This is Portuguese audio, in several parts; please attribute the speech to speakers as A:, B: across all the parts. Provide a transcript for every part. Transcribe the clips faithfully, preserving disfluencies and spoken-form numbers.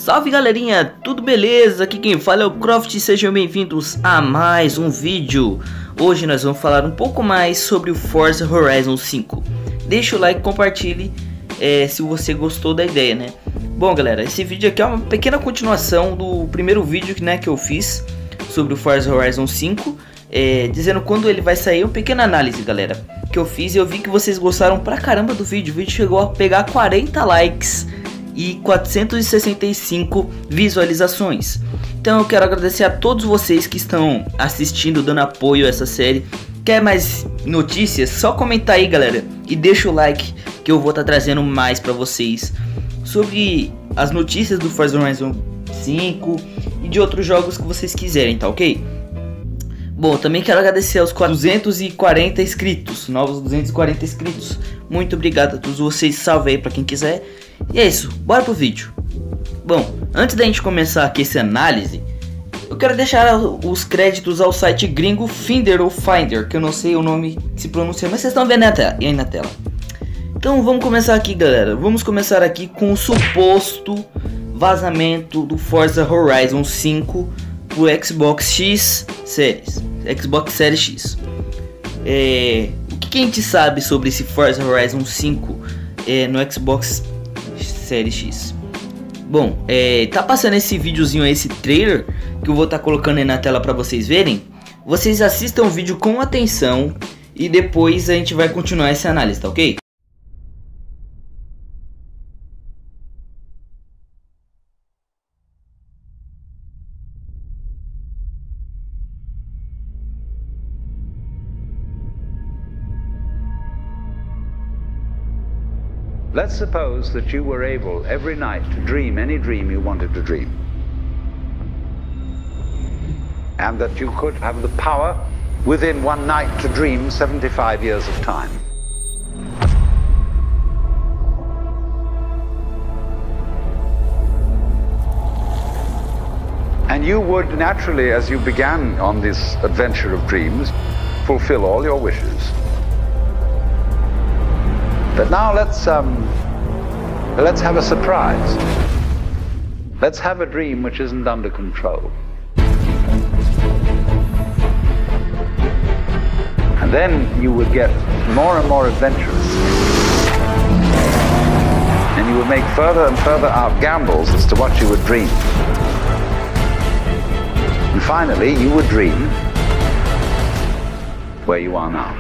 A: Salve galerinha, tudo beleza? Aqui quem fala é o Croft, sejam bem-vindos a mais um vídeo. Hoje nós vamos falar um pouco mais sobre o Forza Horizon cinco. Deixa o like, compartilhe é, se você gostou da ideia, né? Bom galera, esse vídeo aqui é uma pequena continuação do primeiro vídeo, né, que eu fiz sobre o Forza Horizon cinco, é, dizendo quando ele vai sair, uma pequena análise galera, que eu fiz e eu vi que vocês gostaram pra caramba do vídeo. O vídeo chegou a pegar quarenta likes e quatrocentas e sessenta e cinco visualizações. Então eu quero agradecer a todos vocês que estão assistindo, dando apoio a essa série. Quer mais notícias? Só comentar aí galera, e deixa o like que eu vou estar tá trazendo mais para vocês sobre as notícias do Forza Horizon cinco e de outros jogos que vocês quiserem, tá ok? Bom, também quero agradecer aos duzentos e quarenta inscritos, novos duzentos e quarenta inscritos. Muito obrigado a todos vocês, salve aí pra quem quiser. E é isso, bora pro vídeo. Bom, antes da gente começar aqui essa análise, eu quero deixar os créditos ao site gringo Finder ou Finder, que eu não sei o nome que se pronuncia, mas vocês estão vendo aí na tela. Então vamos começar aqui galera, vamos começar aqui com o suposto vazamento do Forza Horizon cinco pro Xbox X Series, Xbox Series X. É, o que, que a gente sabe sobre esse Forza Horizon cinco é, no Xbox Series X? Bom, é, tá passando esse videozinho aí, esse trailer, que eu vou estar tá colocando aí na tela para vocês verem. Vocês assistam o vídeo com atenção e depois a gente vai continuar essa análise, tá ok?
B: Let's suppose that you were able every night to dream any dream you wanted to dream. And that you could have the power within one night to dream seventy-five years of time. And you would naturally, as you began on this adventure of dreams, fulfill all your wishes. But now let's um, let's have a surprise. Let's have a dream which isn't under control. And then you would get more and more adventurous. And you would make further and further out gambles as to what you would dream. And finally, you would dream where you are now.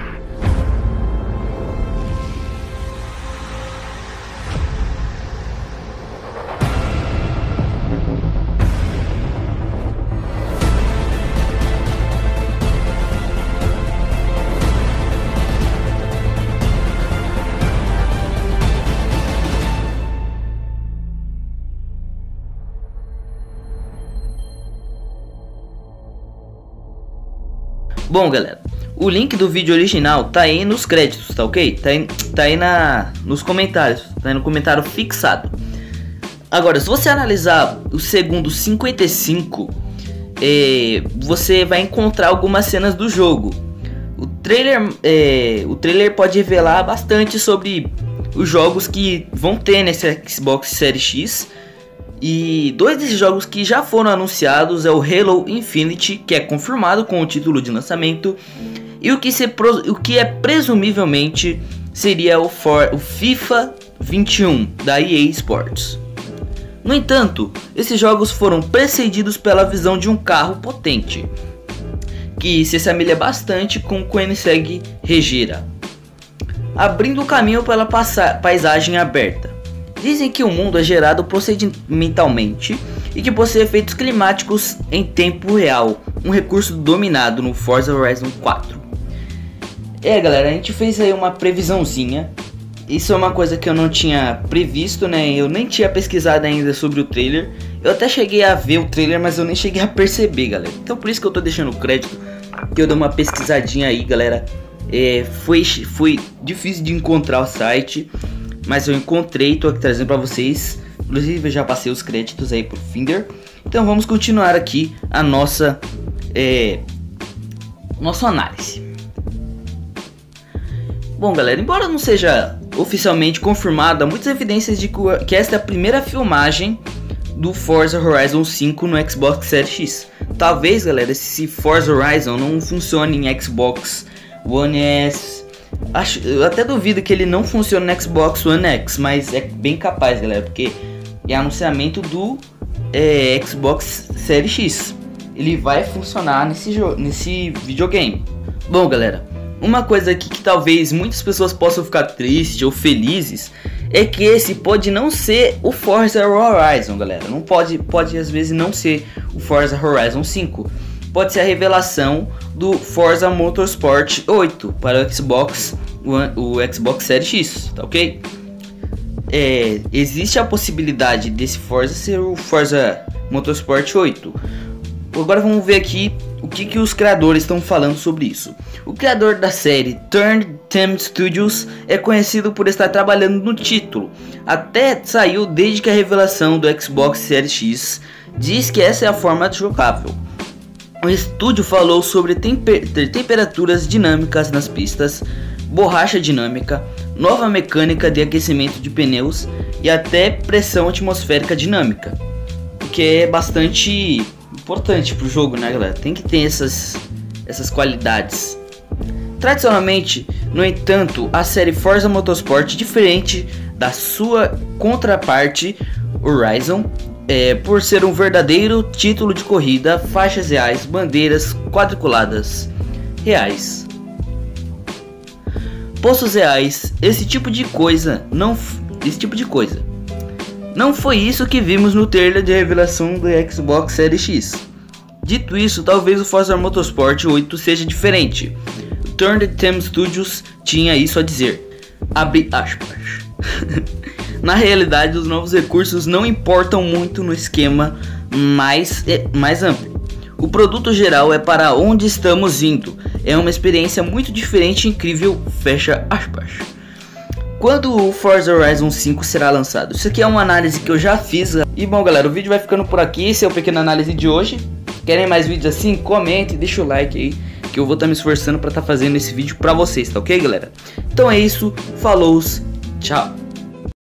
A: Bom galera, o link do vídeo original tá aí nos créditos, tá ok? Tá aí, tá aí na, nos comentários, tá aí no comentário fixado. Agora, se você analisar o segundo cinquenta e cinco, é, você vai encontrar algumas cenas do jogo. O trailer, é, o trailer pode revelar bastante sobre os jogos que vão ter nesse Xbox Series X. E dois desses jogos que já foram anunciados é o Halo Infinite, que é confirmado com o título de lançamento, e o que, se, o que é presumivelmente seria o, For, o FIFA vinte e um da E A Sports. No entanto, esses jogos foram precedidos pela visão de um carro potente, que se assemelha bastante com o Koenigsegg Regera, abrindo o caminho pela paisagem aberta. Dizem que o mundo é gerado procedimentalmente e que possui efeitos climáticos em tempo real, um recurso dominado no Forza Horizon quatro. É galera, a gente fez aí uma previsãozinha. Isso é uma coisa que eu não tinha previsto, né? Eu nem tinha pesquisado ainda sobre o trailer. Eu até cheguei a ver o trailer, mas eu nem cheguei a perceber, galera. Então por isso que eu tô deixando o crédito, que eu dei uma pesquisadinha aí, galera. É, foi, foi difícil de encontrar o site, mas eu encontrei, tô aqui trazendo pra vocês. Inclusive eu já passei os créditos aí pro Finder. Então vamos continuar aqui a nossa é, nossa análise. Bom galera, embora não seja oficialmente confirmada, há muitas evidências de que esta é a primeira filmagem do Forza Horizon cinco no Xbox Series X. Talvez, galera, esse Forza Horizon não funcione em Xbox One S. Acho, eu até duvido que ele não funcione no Xbox One X, mas é bem capaz, galera, porque é anunciamento do é, Xbox Series X. Ele vai funcionar nesse, nesse videogame. Bom, galera, uma coisa aqui que talvez muitas pessoas possam ficar tristes ou felizes é que esse pode não ser o Forza Horizon, galera. Não pode, pode às vezes não ser o Forza Horizon cinco. Pode ser a revelação do Forza Motorsport oito para o Xbox One, o Xbox Series X, tá ok? É, existe a possibilidade desse Forza ser o Forza Motorsport oito. Agora vamos ver aqui o que, que os criadores estão falando sobre isso. O criador da série, Turn ten Studios, é conhecido por estar trabalhando no título. Até saiu desde que a revelação do Xbox Series X diz que essa é a forma jogável. O estúdio falou sobre temper temperaturas dinâmicas nas pistas, borracha dinâmica, nova mecânica de aquecimento de pneus e até pressão atmosférica dinâmica, o que é bastante importante para o jogo, né, galera? Tem que ter essas, essas qualidades. Tradicionalmente, no entanto, a série Forza Motorsport, diferente da sua contraparte Horizon, é, por ser um verdadeiro título de corrida, faixas reais, bandeiras quadriculadas reais, postos reais, esse tipo de coisa, não, esse tipo de coisa. Não foi isso que vimos no trailer de revelação do Xbox Series X. Dito isso, talvez o Forza Motorsport oito seja diferente. O Turn ten Studios tinha isso a dizer. Abre aspas. Na realidade, os novos recursos não importam muito no esquema mais, mais amplo. O produto geral é para onde estamos indo. É uma experiência muito diferente e incrível. Fecha aspas. Quando o Forza Horizon cinco será lançado? Isso aqui é uma análise que eu já fiz. E bom, galera, o vídeo vai ficando por aqui. Esse é o pequena análise de hoje. Querem mais vídeos assim? Comente, deixa o like aí, que eu vou estar tá me esforçando para estar tá fazendo esse vídeo para vocês, tá ok, galera? Então é isso, falou, tchau.